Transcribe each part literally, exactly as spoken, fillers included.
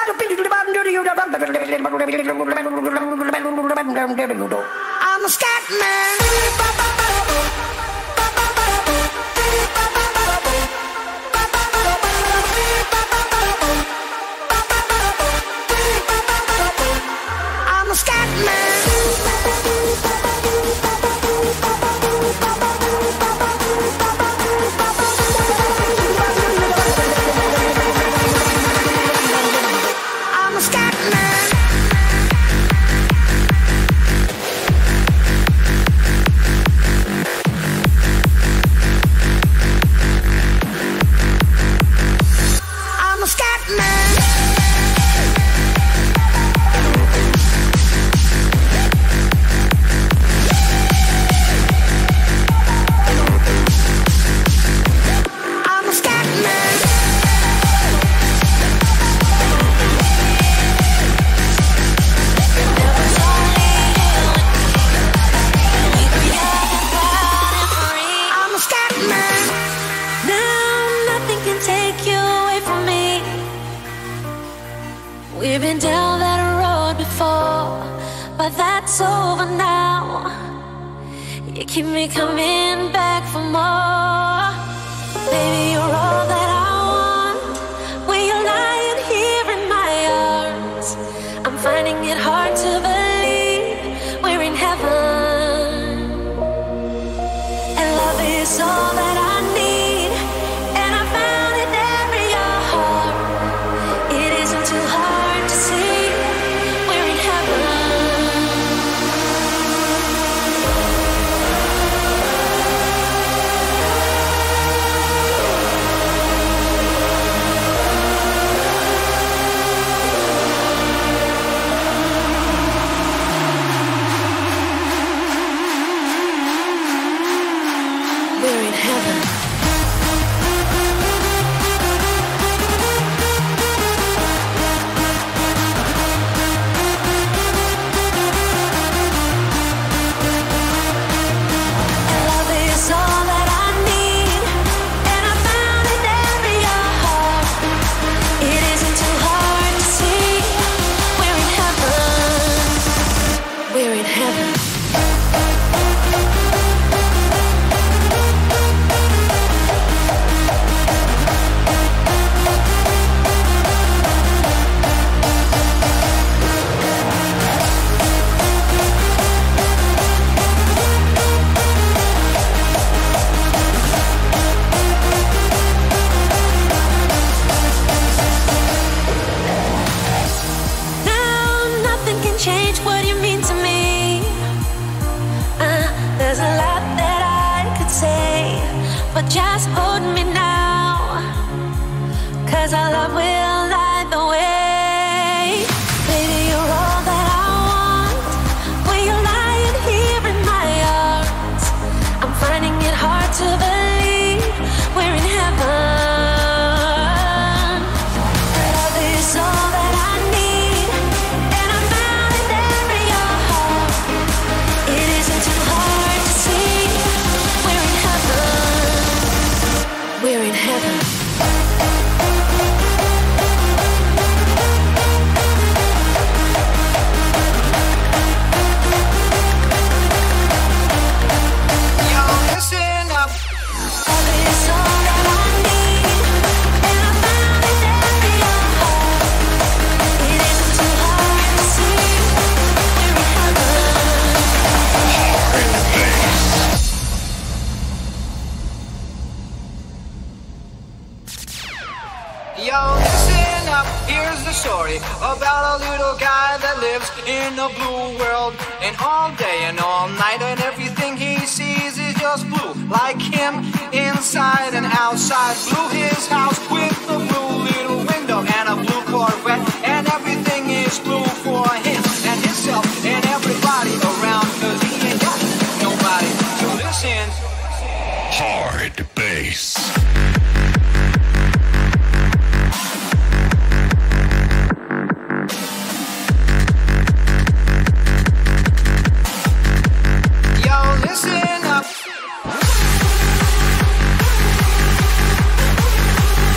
I'm a scat man. I'm a scat man. I'm a scat man. I'm a scat man. I'm a scat man. I'm a scat man. Now nothing can take you away from me. We've been down that road before, but that's over now. You keep me coming back for more. Baby, you're all that I want. When you're lying here in my arms, I'm finding it hard to believe we're in heaven. And love is all that I need, and I found it there in your heart. It isn't too hard to see we're in heaven. We're in heaven. And love is all that I need, and I found it there in your heart. It isn't too hard to see we're in heaven. We're in heaven. Now nothing can change what you mean to me. Uh, there's a lot that I could say, but just hold me now, 'cause our love will light the way. Baby, you're all that I want. When you're lying here in my arms, I'm finding it hard to believe we're in heaven. Love is all that I need, and I found it there in your heart. It isn't too hard to see we're in heaven. We're in heaven. Yo, listen up. Love is all that I need, and I found it there in your heart. It isn't too hard to see we're in heaven. Yo, listen up. Here's the story about a little guy that lives in a blue world. And all day and all night, and everything he sees is just blue. Like him, inside and outside. Blue his house with a blue little window and a blue Corvette. And everything is blue for him and himself and everybody around. 'Cause he ain't got nobody to listen. Hard bass. Yo, listen up.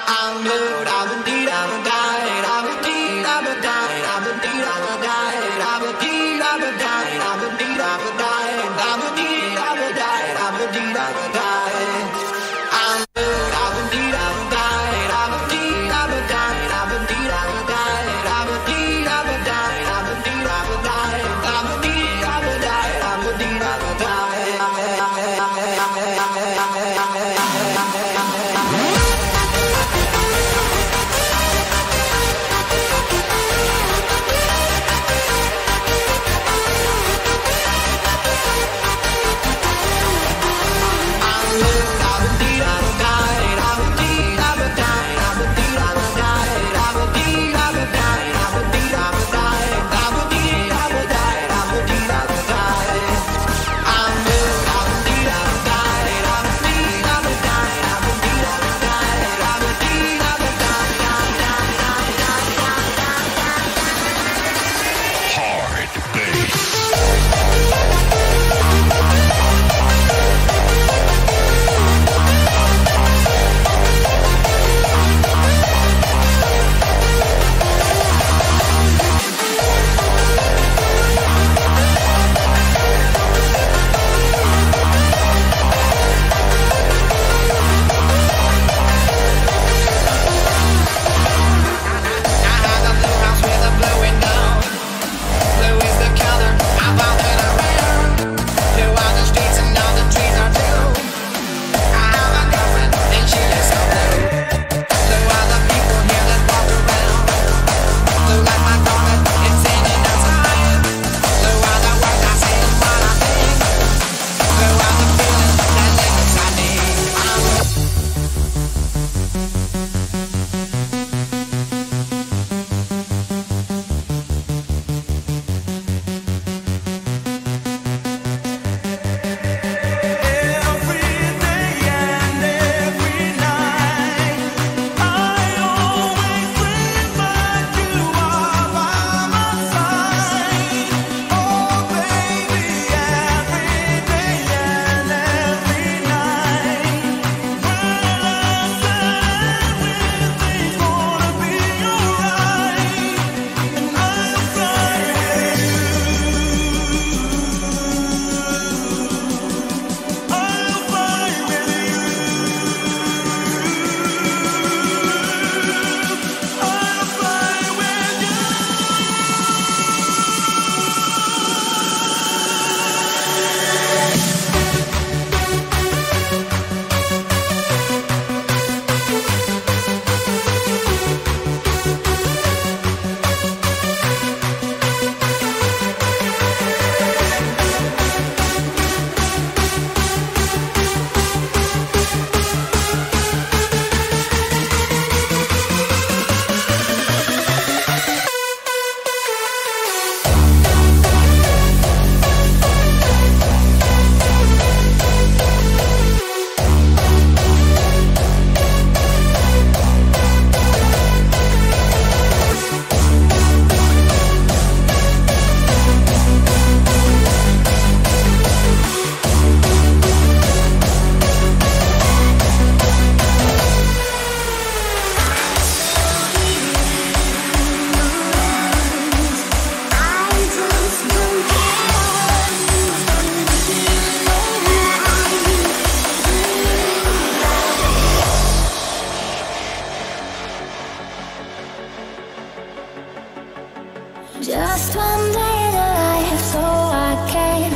Just one day in life so I can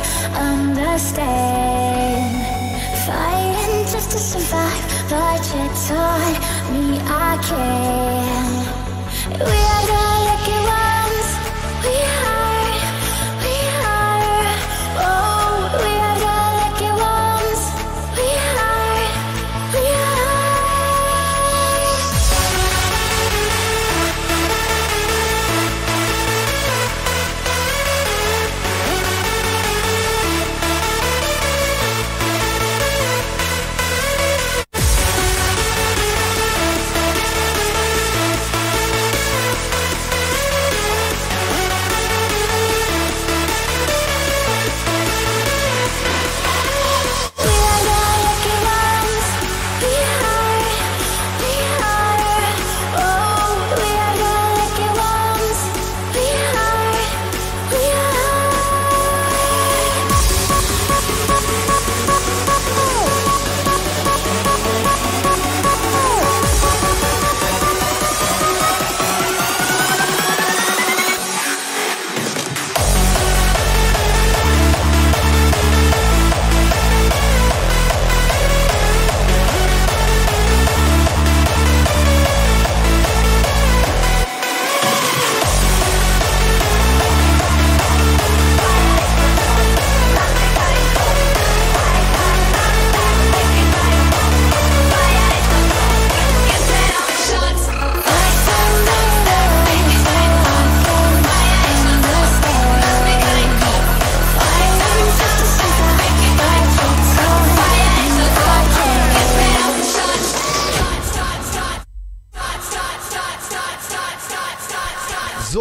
understand. Fighting just to survive, but you taught me I can. We are the lucky ones. We are, we are. Oh, we are the lucky ones. We are, we are.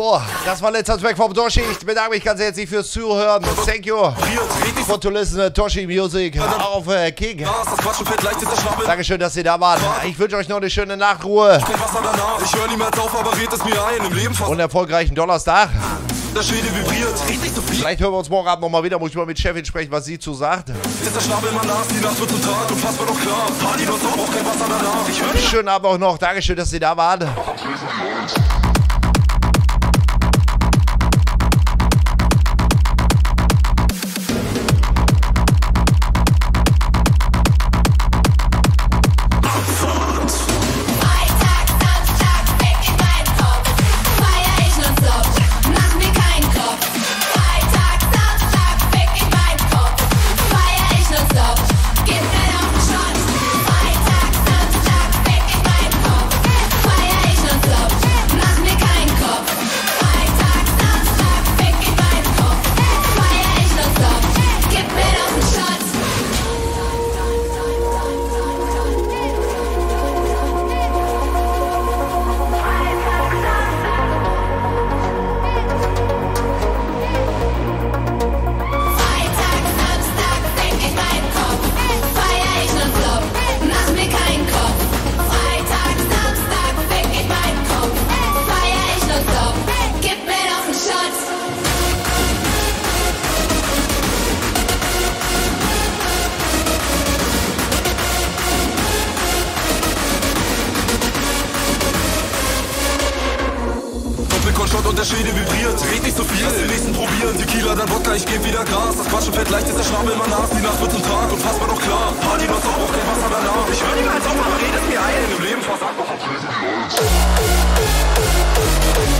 So, das war letzter Track vom Toshi. Ich bedanke mich ganz herzlich fürs Zuhören. Thank you for to listen to Toshi Music auf äh, King. Dankeschön, dass ihr da wart. Ich wünsche euch noch eine schöne Nachtruhe. Und erfolgreichen Donnerstag. Vielleicht hören wir uns morgen Abend nochmal wieder. Muss ich mal mit Chefin sprechen, was sie zu sagt. Schönen Abend auch noch. Dankeschön, dass ihr da wart. Und der Schädel vibriert, red nicht so viel, lass den nächsten probieren. Tequila, dann Wodka, ich geb wieder Gas. Das Quatschen fällt leicht, ist der Schnabel immer nass. Die Nacht wird zum Tag, unfassbar doch klar. Party nonstop, auch kein Wasser danach. Ich hör niemals auf, aber redet mir ein. Im Leben versagt noch.